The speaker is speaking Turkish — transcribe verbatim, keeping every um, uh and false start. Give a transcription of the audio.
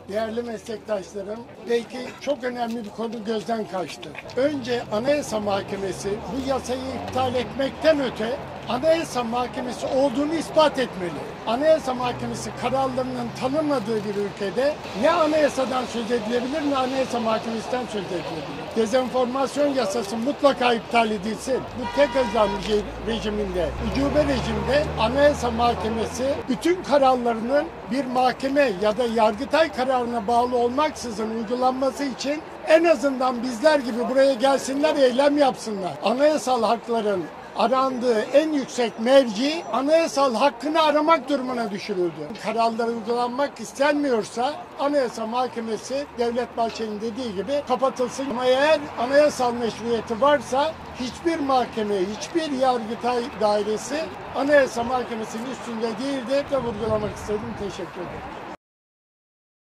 Değerli meslektaşlarım, belki çok önemli bir konu gözden kaçtı. Önce Anayasa Mahkemesi bu yasayı iptal etmekten öte Anayasa Mahkemesi olduğunu ispat etmeli. Anayasa Mahkemesi kararlarının tanınmadığı bir ülkede ne anayasadan söz edilebilir ne Anayasa Mahkemesi'nden söz edilebilir. Dezenformasyon yasası mutlaka iptal edilsin. Bu tek özel rejiminde, ucube rejimde Anayasa Mahkemesi bütün kararlarının bir mahkeme ya da Yargıtay kararına bağlı olmaksızın uygulanması için en azından bizler gibi buraya gelsinler, eylem yapsınlar. Anayasal hakların arandığı en yüksek merci anayasal hakkını aramak durumuna düşürüldü. Kararlar uygulanmak istenmiyorsa Anayasa Mahkemesi Devlet Bahçeli'nin dediği gibi kapatılsın. Ama eğer anayasal meşruiyeti varsa hiçbir mahkeme, hiçbir yargıtay dairesi Anayasa Mahkemesi'nin üstünde değildir de vurgulamak istedim. Teşekkür ederim.